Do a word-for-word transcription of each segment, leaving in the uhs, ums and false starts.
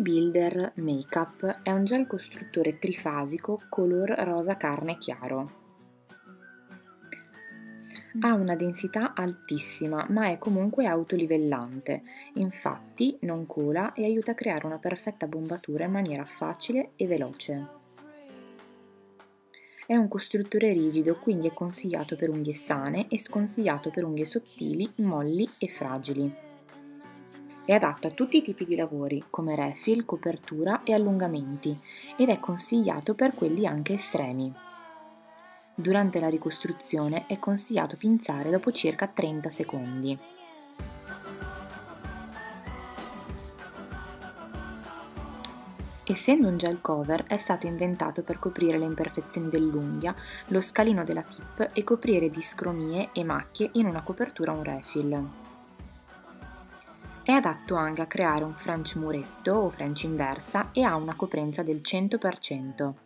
Builder Makeup è un gel costruttore trifasico color rosa carne chiaro. Ha una densità altissima, ma è comunque autolivellante, infatti non cola e aiuta a creare una perfetta bombatura in maniera facile e veloce. È un costruttore rigido, quindi è consigliato per unghie sane e sconsigliato per unghie sottili, molli e fragili. È adatto a tutti i tipi di lavori, come refill, copertura e allungamenti, ed è consigliato per quelli anche estremi. Durante la ricostruzione è consigliato pinzare dopo circa trenta secondi. Essendo un gel cover, è stato inventato per coprire le imperfezioni dell'unghia, lo scalino della tip e coprire discromie e macchie in una copertura o un refill. È adatto anche a creare un French muretto o French inversa e ha una coprenza del cento per cento.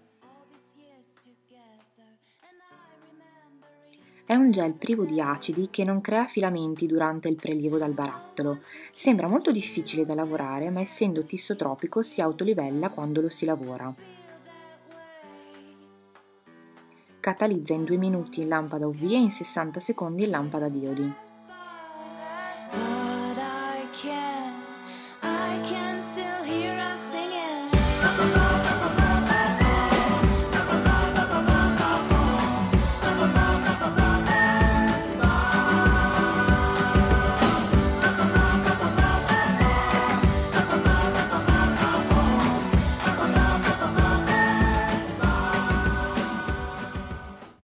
È un gel privo di acidi che non crea filamenti durante il prelievo dal barattolo. Sembra molto difficile da lavorare, ma essendo tissotropico si autolivella quando lo si lavora. Catalizza in due minuti in lampada U V e in sessanta secondi in lampada a diodi.